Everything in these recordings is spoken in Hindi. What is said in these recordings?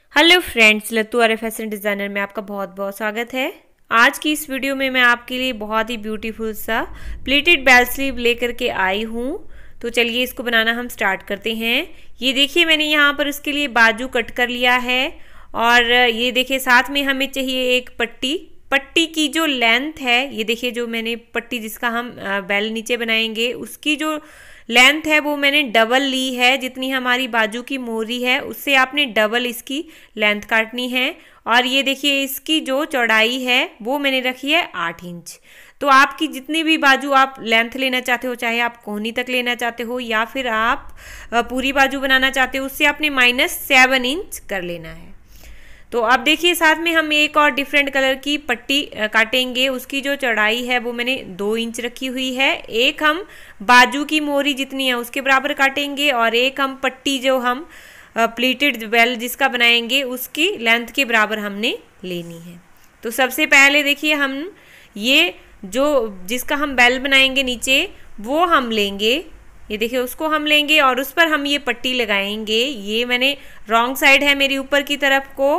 Hello friends, Lattu Arya fashion designer में आपका बहुत बहुत स्वागत है। आज की इस वीडियो में मैं आपके लिए बहुत ही ब्यूटीफुल सा प्लीटेड बेल स्लीव लेकर के आई हूँ। तो चलिए इसको बनाना हम स्टार्ट करते हैं। ये देखिए मैंने यहाँ पर उसके लिए बाजू कट कर लिया है और ये देखिए साथ में हमें चाहिए एक पट्टी की जो लेंथ है, ये देखिए जो मैंने पट्टी जिसका हम बेल नीचे बनाएंगे उसकी जो लेंथ है वो मैंने डबल ली है। जितनी हमारी बाजू की मोरी है उससे आपने डबल इसकी लेंथ काटनी है। और ये देखिए इसकी जो चौड़ाई है वो मैंने रखी है 8 इंच। तो आपकी जितनी भी बाजू आप लेंथ लेना चाहते हो, चाहे आप कोहनी तक लेना चाहते हो या फिर आप पूरी बाजू बनाना चाहते हो, उससे आपने -7 इंच कर लेना है। तो अब देखिए साथ में हम एक और डिफरेंट कलर की पट्टी काटेंगे। उसकी जो चौड़ाई है वो मैंने 2 इंच रखी हुई है। एक हम बाजू की मोरी जितनी है उसके बराबर काटेंगे और एक हम पट्टी जो हम प्लीटेड बेल जिसका बनाएंगे उसकी लेंथ के बराबर हमने लेनी है। तो सबसे पहले देखिए हम ये जो जिसका हम बेल बनाएंगे नीचे वो हम लेंगे, ये देखिए उसको हम लेंगे और उस पर हम ये पट्टी लगाएंगे। ये मैंने रॉन्ग साइड है मेरी ऊपर की तरफ को,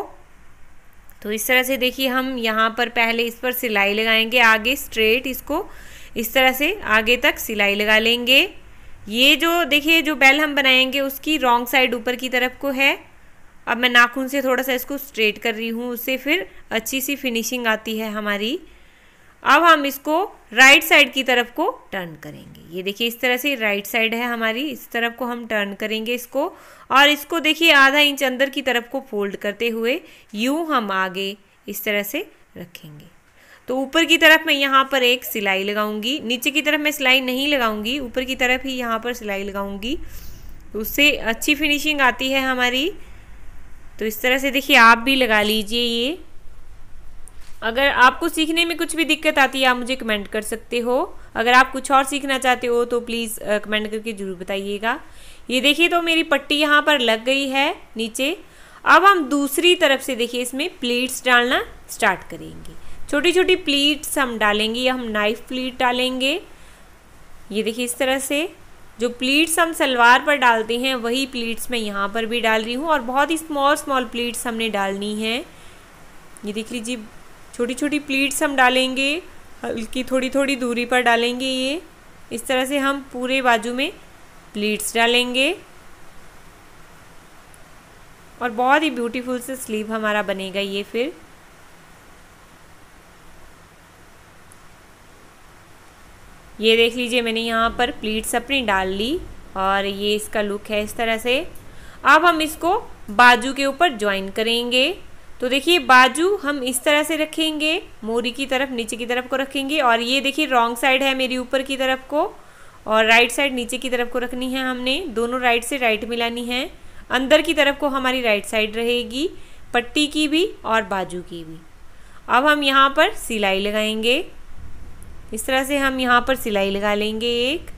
तो इस तरह से देखिए हम यहाँ पर पहले इस पर सिलाई लगाएंगे, आगे स्ट्रेट इसको इस तरह से आगे तक सिलाई लगा लेंगे। ये जो देखिए जो बेल हम बनाएंगे उसकी रॉन्ग साइड ऊपर की तरफ को है। अब मैं नाखून से थोड़ा सा इसको स्ट्रेट कर रही हूँ, उससे फिर अच्छी सी फिनिशिंग आती है हमारी। अब हम इसको राइट साइड की तरफ को टर्न करेंगे। ये देखिए इस तरह से राइट साइड है हमारी, इस तरफ को हम टर्न करेंगे इसको और इसको देखिए आधा इंच अंदर की तरफ को फोल्ड करते हुए यूं हम आगे इस तरह से रखेंगे। तो ऊपर की तरफ मैं यहाँ पर एक सिलाई लगाऊंगी, नीचे की तरफ मैं सिलाई नहीं लगाऊंगी, ऊपर की तरफ ही यहाँ पर सिलाई लगाऊंगी, तो उससे अच्छी फिनिशिंग आती है हमारी। तो इस तरह से देखिए आप भी लगा लीजिए ये। अगर आपको सीखने में कुछ भी दिक्कत आती है आप मुझे कमेंट कर सकते हो। अगर आप कुछ और सीखना चाहते हो तो प्लीज़ कमेंट करके ज़रूर बताइएगा। ये देखिए तो मेरी पट्टी यहाँ पर लग गई है नीचे। अब हम दूसरी तरफ से देखिए इसमें प्लीट्स डालना स्टार्ट करेंगे। छोटी छोटी प्लीट्स हम डालेंगे या हम नाइफ प्लीट डालेंगे। ये देखिए इस तरह से जो प्लीट्स हम सलवार पर डालते हैं वही प्लीट्स मैं यहाँ पर भी डाल रही हूँ और बहुत ही स्मॉल प्लीट्स हमने डालनी है। ये देख लीजिए छोटी छोटी प्लीट्स हम डालेंगे, हल्की थोड़ी थोड़ी दूरी पर डालेंगे। ये इस तरह से हम पूरे बाजू में प्लीट्स डालेंगे और बहुत ही ब्यूटीफुल से स्लीव हमारा बनेगा ये। फिर ये देख लीजिए मैंने यहाँ पर प्लीट्स अपनी डाल ली और ये इसका लुक है इस तरह से। अब हम इसको बाजू के ऊपर ज्वाइन करेंगे। तो देखिए बाजू हम इस तरह से रखेंगे, मोरी की तरफ नीचे की तरफ को रखेंगे और ये देखिए रॉन्ग साइड है मेरी ऊपर की तरफ को और राइट साइड नीचे की तरफ को रखनी है हमने। दोनों राइट से राइट मिलानी है। अंदर की तरफ को हमारी राइट साइड रहेगी, पट्टी की भी और बाजू की भी। अब हम यहाँ पर सिलाई लगाएंगे। इस तरह से हम यहाँ पर सिलाई लगा लेंगे एक।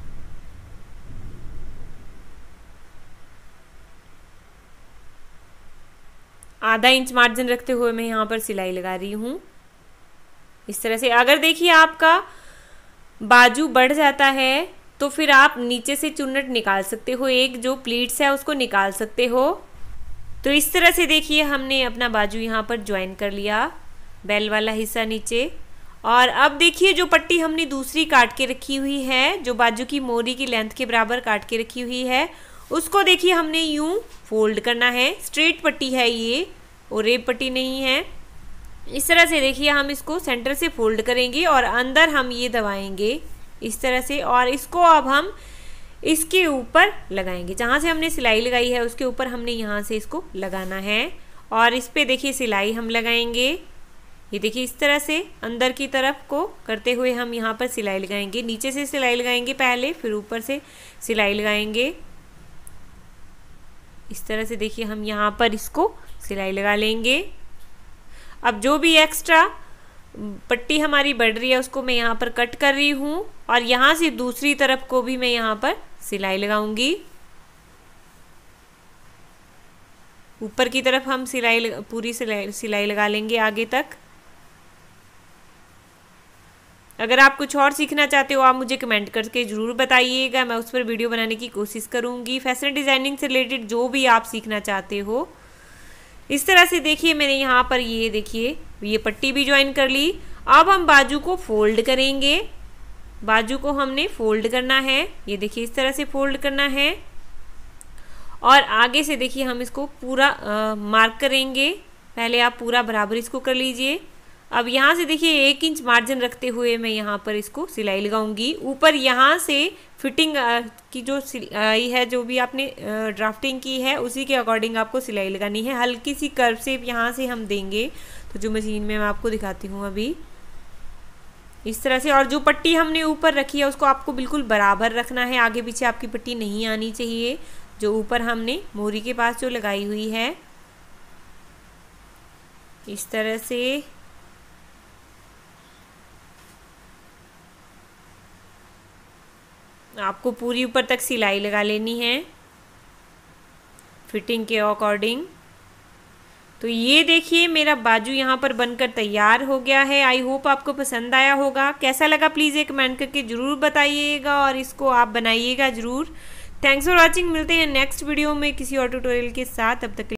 आधा इंच मार्जिन रखते हुए मैं यहाँ पर सिलाई लगा रही हूँ इस तरह से। अगर देखिए आपका बाजू बढ़ जाता है तो फिर आप नीचे से चुन्नट निकाल सकते हो, एक जो प्लीट्स है उसको निकाल सकते हो। तो इस तरह से देखिए हमने अपना बाजू यहाँ पर ज्वाइन कर लिया, बेल वाला हिस्सा नीचे। और अब देखिए जो पट्टी हमने दूसरी काट के रखी हुई है, जो बाजू की मोरी की लेंथ के बराबर काट के रखी हुई है, उसको देखिए हमने यूं फोल्ड करना है। स्ट्रेट पट्टी है ये और रेब पट्टी नहीं है। इस तरह से देखिए हम इसको सेंटर से फोल्ड करेंगे और अंदर हम ये दबाएंगे इस तरह से और इसको अब हम इसके ऊपर लगाएंगे। जहाँ से हमने सिलाई लगाई है उसके ऊपर हमने यहाँ से इसको लगाना है और इस पे देखिए सिलाई हम लगाएंगे। ये देखिए इस तरह से अंदर की तरफ को करते हुए हम यहाँ पर सिलाई लगाएंगे। नीचे से सिलाई लगाएंगे पहले, फिर ऊपर से सिलाई लगाएंगे इस तरह से। देखिए हम यहाँ पर इसको सिलाई लगा लेंगे। अब जो भी एक्स्ट्रा पट्टी हमारी बढ़ रही है उसको मैं यहाँ पर कट कर रही हूँ और यहाँ से दूसरी तरफ को भी मैं यहाँ पर सिलाई लगाऊंगी। ऊपर की तरफ हम पूरी सिलाई लगा लेंगे आगे तक। अगर आप कुछ और सीखना चाहते हो आप मुझे कमेंट करके ज़रूर बताइएगा, मैं उस पर वीडियो बनाने की कोशिश करूँगी। फैशन डिज़ाइनिंग से रिलेटेड जो भी आप सीखना चाहते हो इस तरह से देखिए मैंने यहाँ पर ये देखिए ये पट्टी भी ज्वाइन कर ली। अब हम बाजू को फोल्ड करेंगे, बाजू को हमने फोल्ड करना है, ये देखिए इस तरह से फोल्ड करना है और आगे से देखिए हम इसको पूरा मार्क करेंगे। पहले आप पूरा बराबर इसको कर लीजिए। अब यहाँ से देखिए 1 इंच मार्जिन रखते हुए मैं यहाँ पर इसको सिलाई लगाऊंगी। ऊपर यहाँ से फिटिंग की जो सिलाई है, जो भी आपने ड्राफ्टिंग की है उसी के अकॉर्डिंग आपको सिलाई लगानी है। हल्की सी कर्व शेप यहाँ से हम देंगे, तो जो मशीन में मैं आपको दिखाती हूँ अभी इस तरह से। और जो पट्टी हमने ऊपर रखी है उसको आपको बिल्कुल बराबर रखना है, आगे पीछे आपकी पट्टी नहीं आनी चाहिए। जो ऊपर हमने मोरी के पास जो लगाई हुई है इस तरह से आपको पूरी ऊपर तक सिलाई लगा लेनी है फिटिंग के अकॉर्डिंग। तो ये देखिए मेरा बाजू यहाँ पर बनकर तैयार हो गया है। आई होप आपको पसंद आया होगा। कैसा लगा प्लीज़ एक कमेंट करके ज़रूर बताइएगा और इसको आप बनाइएगा ज़रूर। Thanks for watching. मिलते हैं नेक्स्ट वीडियो में किसी और ट्यूटोरियल के साथ। तब तक